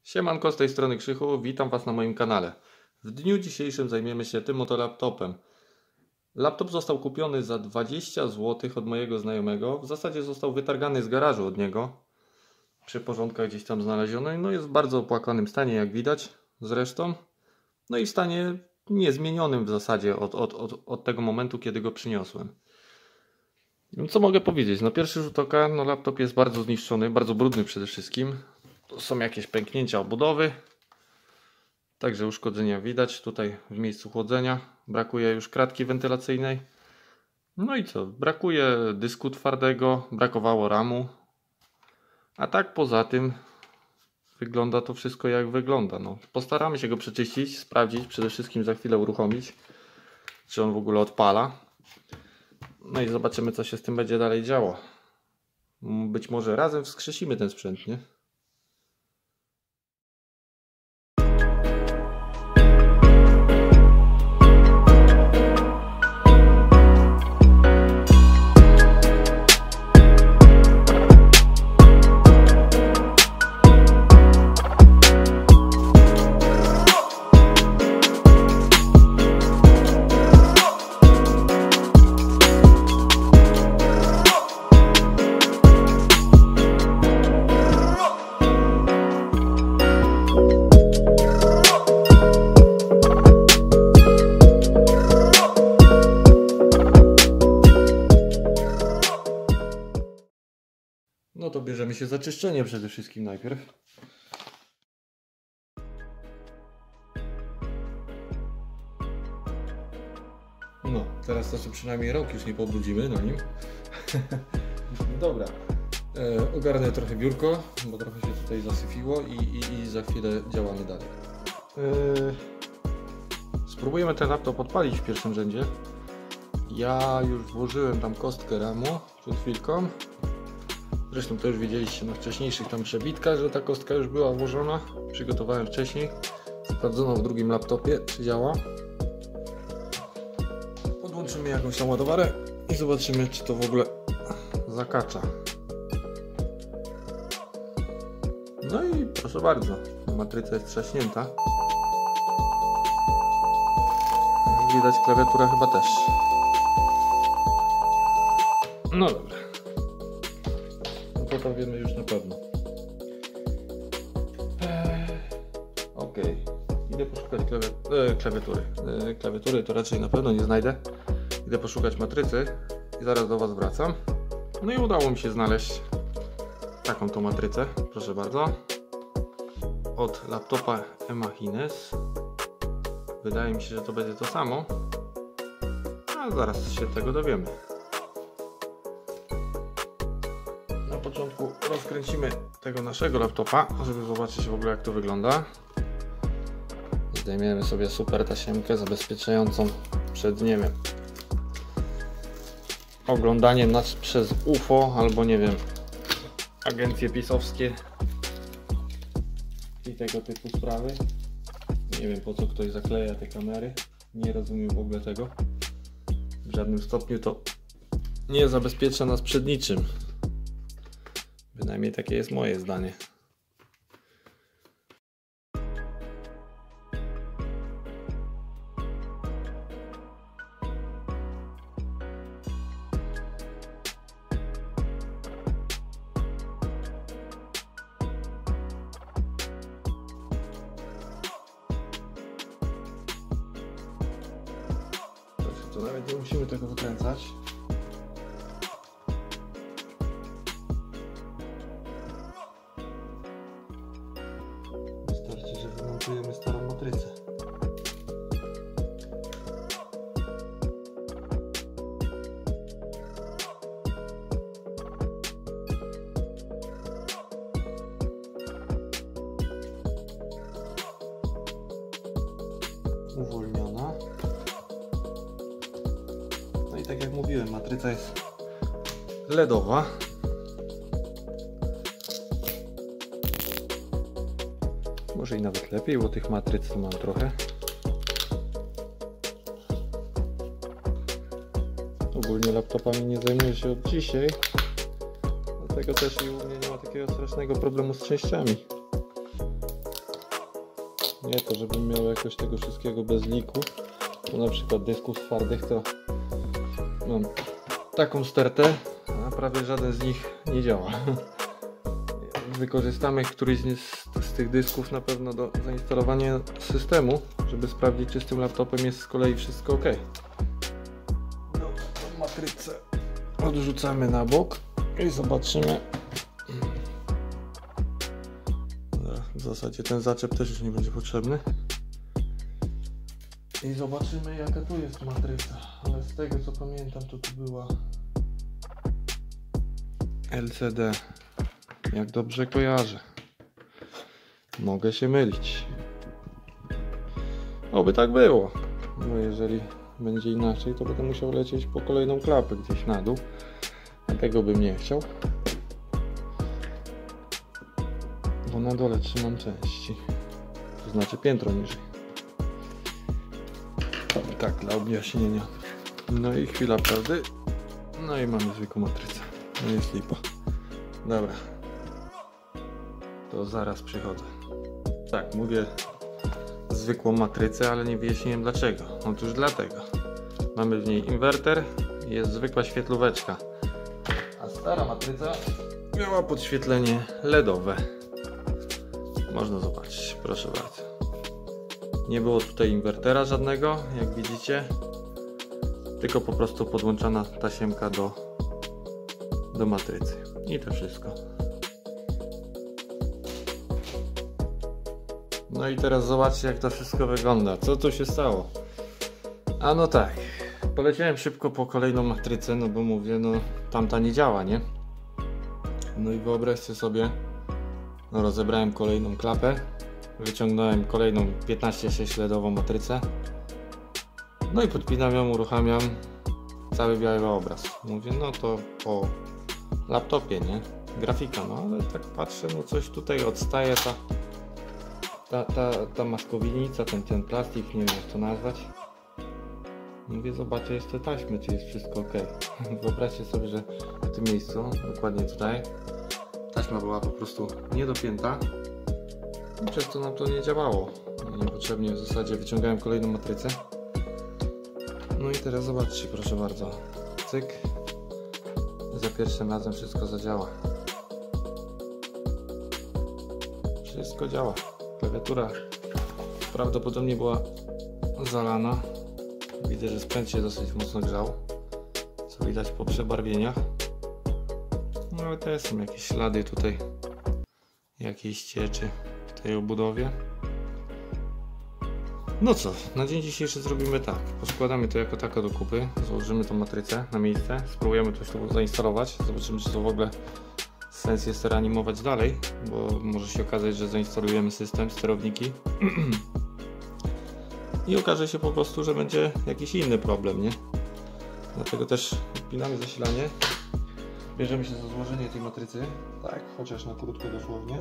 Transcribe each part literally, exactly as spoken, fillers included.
Siemanko, z tej strony Krzychu, witam Was na moim kanale. W dniu dzisiejszym zajmiemy się tym oto laptopem. Laptop został kupiony za dwadzieścia złotych od mojego znajomego. W zasadzie został wytargany z garażu od niego. Przy porządkach gdzieś tam znaleziony. No jest w bardzo opłakanym stanie, jak widać zresztą. No i w stanie niezmienionym w zasadzie od, od, od, od tego momentu, kiedy go przyniosłem. Co mogę powiedzieć? Na pierwszy rzut oka no laptop jest bardzo zniszczony, bardzo brudny przede wszystkim. To są jakieś pęknięcia obudowy. Także uszkodzenia widać tutaj w miejscu chłodzenia. Brakuje już kratki wentylacyjnej. No i co? Brakuje dysku twardego, brakowało ramu. A tak poza tym wygląda to wszystko jak wygląda. No, postaramy się go przeczyścić, sprawdzić, przede wszystkim za chwilę uruchomić, czy on w ogóle odpala. No i zobaczymy, co się z tym będzie dalej działo. Być może razem wskrzesimy ten sprzęt, nie? No to bierzemy się za czyszczenie przede wszystkim najpierw. No, teraz to sobie przynajmniej rok już nie pobrudzimy na nim. Dobra, e, ogarnę trochę biurko, bo trochę się tutaj zasyfiło i, i, i za chwilę działamy dalej. E, spróbujemy ten laptop odpalić w pierwszym rzędzie. Ja już włożyłem tam kostkę ramu przed chwilką. Zresztą to już widzieliście na wcześniejszych tam przebitkach, że ta kostka już była włożona. Przygotowałem wcześniej. Sprawdzono w drugim laptopie, czy działa. Podłączymy jakąś tam ładowarę i zobaczymy, czy to w ogóle zakacza. No i proszę bardzo, matryca jest trzaśnięta. Jak widać, klawiatura chyba też. No dobra. To wiemy już na pewno. Eee, ok, idę poszukać klawi e, klawiatury. E, klawiatury to raczej na pewno nie znajdę. Idę poszukać matrycy i zaraz do Was wracam. No i udało mi się znaleźć taką tą matrycę, proszę bardzo, od laptopa Emachines. Wydaje mi się, że to będzie to samo, a zaraz się tego dowiemy. Na początku rozkręcimy tego naszego laptopa, żeby zobaczyć w ogóle, jak to wygląda. Zdejmiemy sobie super tasiemkę zabezpieczającą przed, nie wiem, oglądaniem nas przez U F O albo, nie wiem, agencje pisowskie i tego typu sprawy. Nie wiem, po co ktoś zakleja te kamery. Nie rozumiem w ogóle tego. W żadnym stopniu to nie zabezpiecza nas przed niczym. Bynajmniej takie jest moje zdanie. To nawet nie musimy tego wykręcać. Wystarczy, że wymontujemy starą matrycę. Uwolniona. No i tak jak mówiłem, matryca jest ledowa. Może i nawet lepiej, bo tych matryc tu mam trochę. Ogólnie laptopami nie zajmuję się od dzisiaj, dlatego też i u mnie nie ma takiego strasznego problemu z częściami. Nie to, żebym miał jakoś tego wszystkiego bez liku. Tu na przykład dysków twardych to mam taką stertę, a prawie żaden z nich nie działa. Wykorzystamy któryś z, z tych dysków na pewno do zainstalowania systemu, żeby sprawdzić, czy z tym laptopem jest z kolei wszystko ok. Dobra, tą matrycę odrzucamy na bok i zobaczymy. W zasadzie ten zaczep też już nie będzie potrzebny. I zobaczymy, jaka tu jest matryca. Ale z tego co pamiętam, to tu była L C D. Jak dobrze kojarzę. Mogę się mylić. Oby tak było. Bo jeżeli będzie inaczej, to będę musiał lecieć po kolejną klapę gdzieś na dół. A tego bym nie chciał. Bo na dole trzymam części. To znaczy piętro niżej. Tak, dla objaśnienia. No i chwila prawdy. No i mamy zwykłą matrycę. No jest lipa. Dobra. To zaraz przychodzę. Tak, mówię zwykłą matrycę, ale nie wyjaśniłem dlaczego. Otóż dlatego. Mamy w niej inwerter i jest zwykła świetlóweczka. A stara matryca miała podświetlenie LEDowe. Można zobaczyć, proszę bardzo. Nie było tutaj inwertera żadnego, jak widzicie. Tylko po prostu podłączona tasiemka do, do matrycy. I to wszystko. No i teraz zobaczcie, jak to wszystko wygląda. Co tu się stało? A no tak. Poleciałem szybko po kolejną matrycę, no bo mówię, no tamta nie działa, nie? No i wyobraźcie sobie, no rozebrałem kolejną klapę. Wyciągnąłem kolejną piętnaście sześć LEDową matrycę. No i podpinam ją, uruchamiam. Cały biały obraz. Mówię, no to po laptopie, nie? Grafika, no ale tak patrzę, no coś tutaj odstaje ta ta, ta, ta maskownica, ten, ten plastik, nie wiem jak to nazwać. Mówię, zobaczę jeszcze taśmy, czy jest wszystko ok. Wyobraźcie sobie, że w tym miejscu, dokładnie tutaj, taśma była po prostu niedopięta i przez to nam to nie działało. Niepotrzebnie w zasadzie wyciągałem kolejną matrycę. No i teraz zobaczcie, proszę bardzo. Cyk. Za pierwszym razem wszystko zadziała. Wszystko działa. Klawiatura prawdopodobnie była zalana. Widzę, że sprzęt się dosyć mocno grzał, co widać po przebarwieniach. No ale też są jakieś ślady tutaj, jakiejś cieczy w tej obudowie. No co, na dzień dzisiejszy zrobimy tak. Poskładamy to jako tako do kupy, złożymy tą matrycę na miejsce, spróbujemy coś tu zainstalować, zobaczymy, czy to w ogóle sens jest reanimować dalej, bo może się okazać, że zainstalujemy system, sterowniki i okaże się po prostu, że będzie jakiś inny problem, nie? Dlatego też odpinamy zasilanie, bierzemy się za złożenie tej matrycy, tak, chociaż na krótko dosłownie,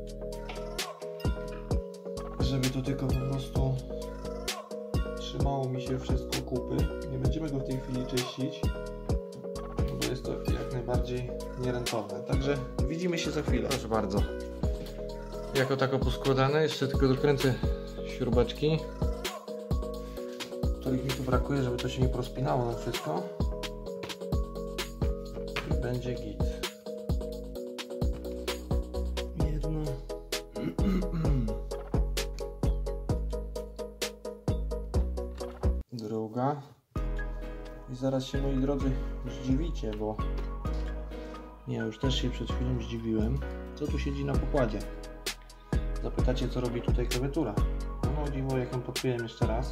żeby to tylko po prostu trzymało mi się wszystko kupy. Nie będziemy go w tej chwili czyścić, bo jest to jak najbardziej nierentowne. Także widzimy się za chwilę. Proszę bardzo. Jako tako poskładane, jeszcze tylko dokręcę śrubeczki, których mi tu brakuje, żeby to się nie prospinało na wszystko. I będzie git. Jedno. Druga. I zaraz się, moi drodzy, zdziwicie, bo ja już też się przed chwilą zdziwiłem, co tu siedzi na pokładzie. Zapytacie, co robi tutaj klawiatura. No, o dziwo, jak ją podpiąłem jeszcze raz,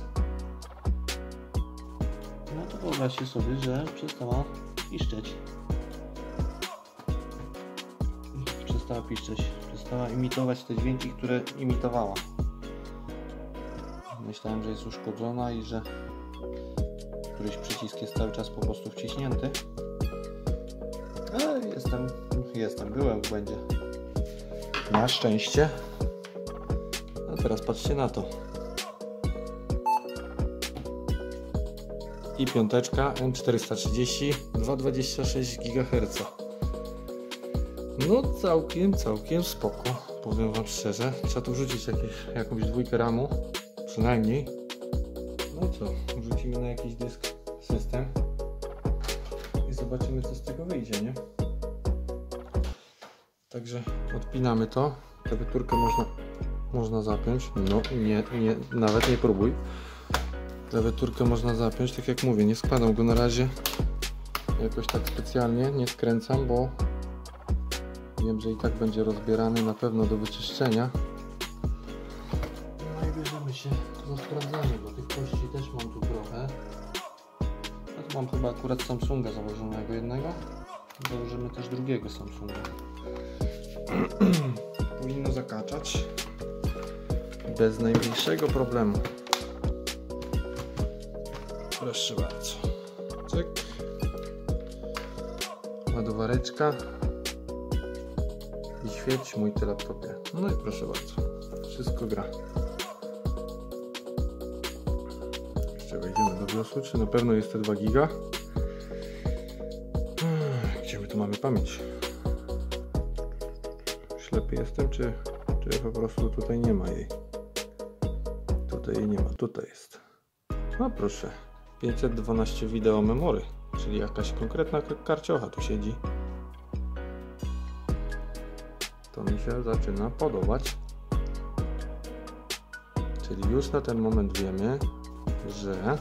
no to wyobraźcie sobie, że przestała piszczeć. Przestała piszczeć. Przestała imitować te dźwięki, które imitowała. Myślałem, że jest uszkodzona i że któryś przycisk jest cały czas po prostu wciśnięty. Ale jestem, jestem, byłem w błędzie. Na szczęście. A teraz patrzcie na to. I piąteczka M czterysta trzydzieści, dwieście dwadzieścia sześć gigaherców. No całkiem, całkiem spoko. powiem wam szczerze. Trzeba tu wrzucić jakieś, jakąś dwójkę ramu, przynajmniej. No i co? Wrzucimy na jakiś dysk system i zobaczymy, co z tego wyjdzie, nie? Także odpinamy to. Klawiaturkę można, można zapiąć. No nie, nie, nawet nie próbuj. Klawiaturkę można zapiąć, tak jak mówię, nie składam go na razie jakoś tak specjalnie, nie skręcam, bo wiem, że i tak będzie rozbierany na pewno do wyczyszczenia. No i bierzemy się za sprawdzanie, bo tych kości też mam tu trochę. Ja tu mam chyba akurat Samsunga założonego jednego. Założymy też drugiego Samsunga. Powinno zakaczać bez najmniejszego problemu. Proszę bardzo. Cyk. Ładowareczka. I świeć mój ty laptopie. No i proszę bardzo. Wszystko gra. Jeszcze wejdziemy do BIOSu. Czy na pewno jest te dwa giga? Gdzie my tu mamy pamięć? Ślepy jestem, czy, czy po prostu tutaj nie ma jej? Tutaj jej nie ma. Tutaj jest. No proszę. pięćset dwanaście wideo memory, czyli jakaś konkretna karciocha tu siedzi. To mi się zaczyna podobać. Czyli już na ten moment wiemy, że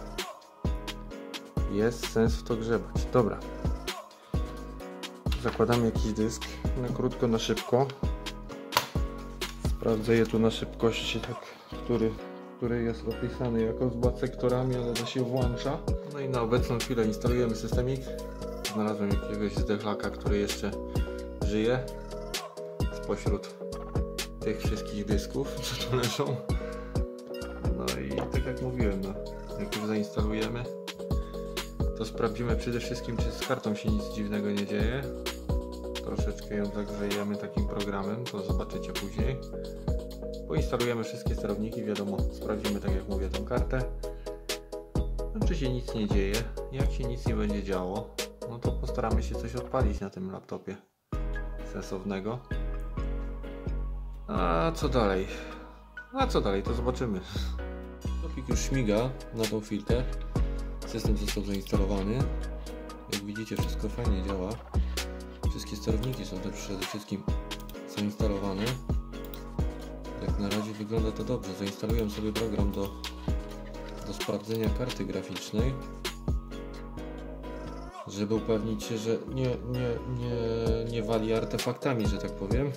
jest sens w to grzebać. Dobra. Zakładamy jakiś dysk na krótko, na szybko. Sprawdzę je tu na szybkości, tak, który, który jest opisany jako z dwoma sektorami, ale to się włącza. No i na obecną chwilę instalujemy systemik. Znalazłem jakiegoś zdechlaka, który jeszcze żyje spośród tych wszystkich dysków, co tu leżą. No i tak jak mówiłem, no, jak już zainstalujemy, to sprawdzimy przede wszystkim, czy z kartą się nic dziwnego nie dzieje. Troszeczkę ją zagrzejemy takim programem, to zobaczycie później. Poinstalujemy wszystkie sterowniki, wiadomo, sprawdzimy, tak jak mówię, tą kartę. No, czy się nic nie dzieje. Jak się nic nie będzie działo, no to postaramy się coś odpalić na tym laptopie sensownego. A co dalej? A co dalej, to zobaczymy. Laptopik już śmiga na tą chwilkę. System został zainstalowany. Jak widzicie, wszystko fajnie działa. Wszystkie sterowniki są też przede wszystkim zainstalowane. Jak na razie wygląda to dobrze. Zainstaluję sobie program do, do sprawdzenia karty graficznej, żeby upewnić się, że nie, nie, nie, nie wali artefaktami, że tak powiem,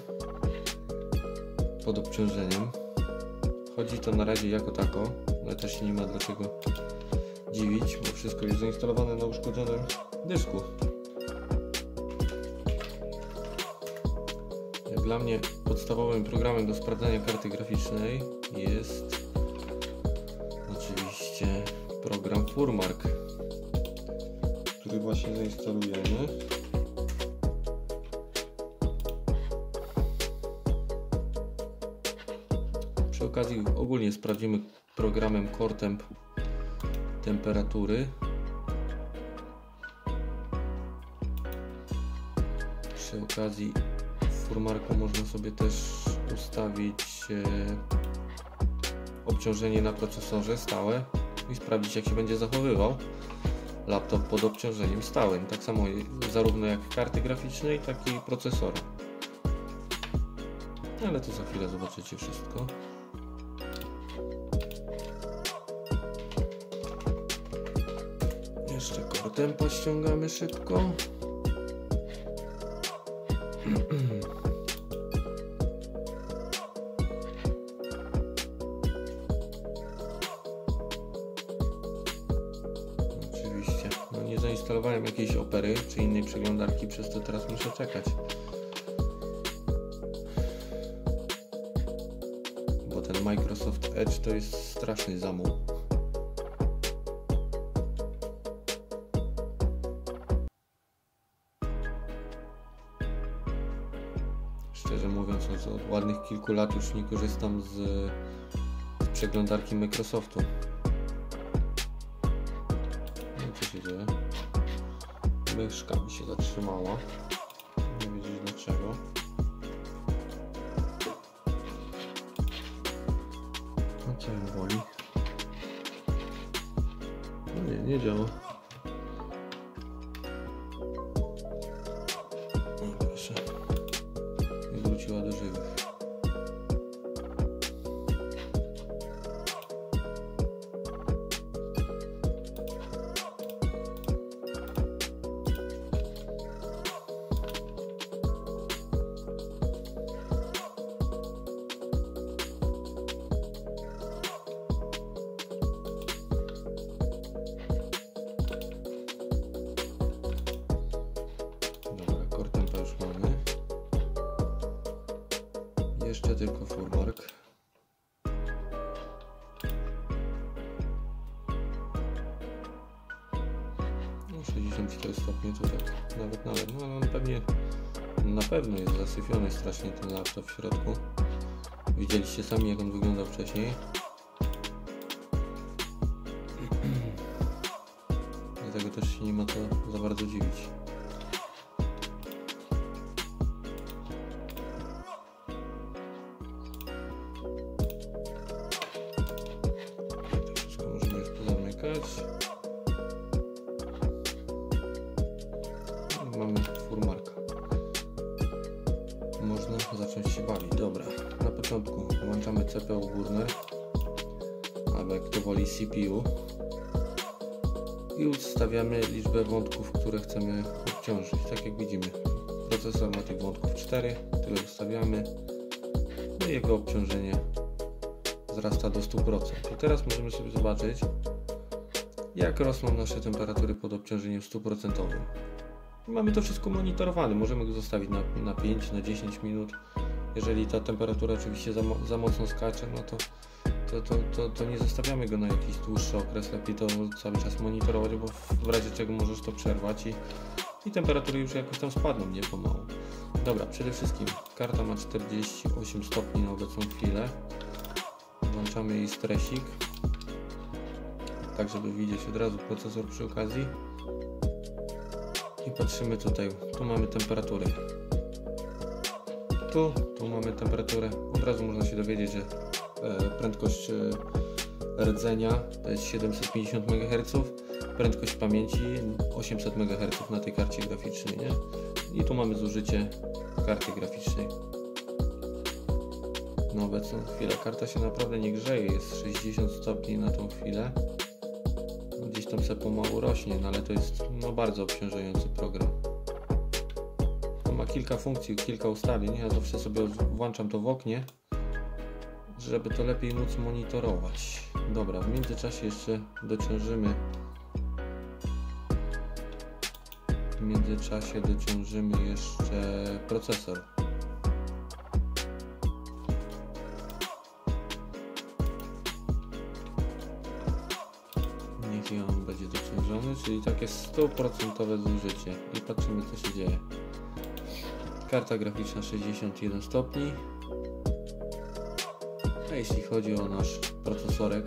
pod obciążeniem. Chodzi to na razie jako tako, ale też się nie ma dlaczego dziwić, bo wszystko jest zainstalowane na uszkodzonym dysku. Jak dla mnie podstawowym programem do sprawdzania karty graficznej jest oczywiście program Furmark, który właśnie zainstalujemy. Przy okazji ogólnie sprawdzimy programem CoreTemp temperatury. Przy okazji w Furmarku można sobie też ustawić e, obciążenie na procesorze stałe i sprawdzić, jak się będzie zachowywał laptop pod obciążeniem stałym. Tak samo zarówno jak karty graficznej, tak i procesora. Ale to za chwilę zobaczycie wszystko. Jeszcze CoreTempa ściągamy szybko. Oczywiście, no nie zainstalowałem jakiejś Opery czy innej przeglądarki, przez to teraz muszę czekać. Bo ten Microsoft Edge to jest straszny zamuł. Szczerze mówiąc, od ładnych kilku lat już nie korzystam z, z przeglądarki Microsoftu. No co się dzieje? Myszka mi się zatrzymała. Nie wiedzieć dlaczego. Co ją boli? No nie, nie działa. O, proszę. I wróciła do żywych. Jeszcze tylko furmark. No sześćdziesiąt cztery stopnie to tak nawet nawet, no ale on pewnie na pewno jest zasyfiony strasznie ten laptop w środku. Widzieliście sami jak on wyglądał wcześniej. Dlatego też się nie ma co za bardzo dziwić. Mamy furmarka. Można zacząć się bawić. Dobra, na początku włączamy C P U górne, albo jak to woli C P U, i ustawiamy liczbę wątków, które chcemy obciążyć. Tak jak widzimy, procesor ma tych wątków cztery, tyle ustawiamy, no i jego obciążenie wzrasta do stu procent. I teraz możemy sobie zobaczyć, jak rosną nasze temperatury pod obciążeniem stu procent. Mamy to wszystko monitorowane, możemy go zostawić na, na pięć, na dziesięć minut. Jeżeli ta temperatura oczywiście za, za mocno skacze, no to, to, to, to, to nie zostawiamy go na jakiś dłuższy okres, lepiej to cały czas monitorować, bo w razie czego możesz to przerwać i, i temperatury już jakoś tam spadną, nie pomału. Dobra, przede wszystkim karta ma czterdzieści osiem stopni na obecną chwilę. Włączamy jej stresik, tak żeby widzieć od razu procesor przy okazji. I patrzymy tutaj, tu mamy temperaturę, tu, tu mamy temperaturę, od razu można się dowiedzieć, że e, prędkość e, rdzenia to jest siedemset pięćdziesiąt megaherców, prędkość pamięci osiemset megaherców na tej karcie graficznej, nie? I tu mamy zużycie karty graficznej. Na obecną chwilę karta się naprawdę nie grzeje, jest sześćdziesiąt stopni na tą chwilę. Gdzieś tam sobie pomału rośnie, no ale to jest no, bardzo obciążający program. On ma kilka funkcji, kilka ustawień. Ja zawsze sobie włączam to w oknie, żeby to lepiej móc monitorować. Dobra, w międzyczasie jeszcze dociążymy w międzyczasie dociążymy jeszcze procesor. I on będzie dociążony, czyli takie stu procent zużycie. I patrzymy, co się dzieje. Karta graficzna sześćdziesiąt jeden stopni. A jeśli chodzi o nasz procesorek,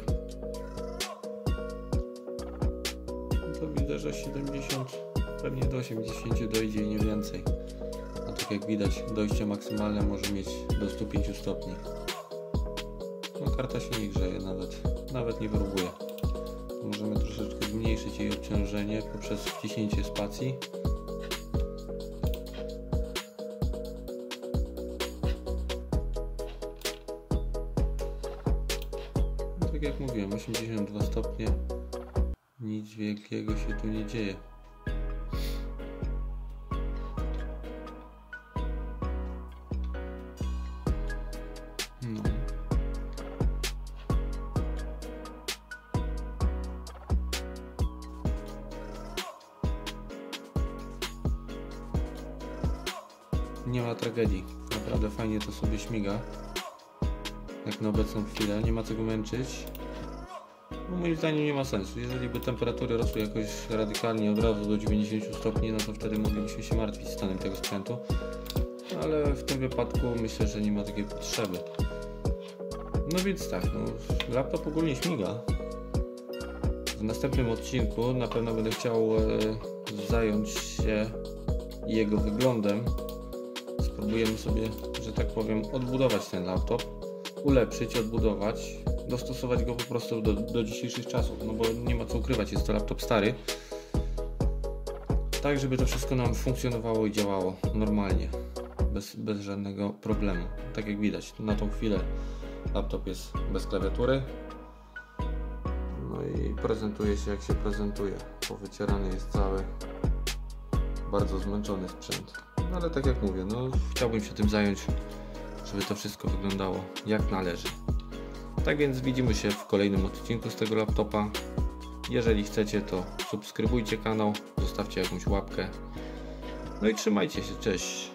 to widzę, że siedemdziesiąt, pewnie do osiemdziesięciu dojdzie i nie więcej. A tak jak widać, dojście maksymalne może mieć do stu pięciu stopni. No karta się nie grzeje, nawet, nawet nie wyrobuje. Możemy troszeczkę zmniejszyć jej obciążenie poprzez wciśnięcie spacji. No, tak jak mówiłem, osiemdziesiąt dwa stopnie, nic wielkiego się tu nie dzieje. No. Nie ma tragedii, naprawdę fajnie to sobie śmiga, jak na obecną chwilę, nie ma co go męczyć, bo moim zdaniem nie ma sensu. Jeżeli by temperatury rosły jakoś radykalnie od razu do dziewięćdziesięciu stopni, no to wtedy moglibyśmy się martwić stanem tego sprzętu, ale w tym wypadku myślę, że nie ma takiej potrzeby. No więc tak, no, laptop ogólnie śmiga. W następnym odcinku na pewno będę chciał e, zająć się jego wyglądem. Spróbujemy sobie, że tak powiem, odbudować ten laptop, ulepszyć, odbudować. dostosować go po prostu do, do dzisiejszych czasów, no bo nie ma co ukrywać, jest to laptop stary. Tak, żeby to wszystko nam funkcjonowało i działało normalnie, bez, bez żadnego problemu. Tak jak widać, na tą chwilę laptop jest bez klawiatury. No i prezentuje się jak się prezentuje. Powycierany jest cały, bardzo zmęczony sprzęt. No ale tak jak mówię, no chciałbym się tym zająć, żeby to wszystko wyglądało jak należy. Tak więc widzimy się w kolejnym odcinku z tego laptopa. Jeżeli chcecie, to subskrybujcie kanał, zostawcie jakąś łapkę. No i trzymajcie się, cześć!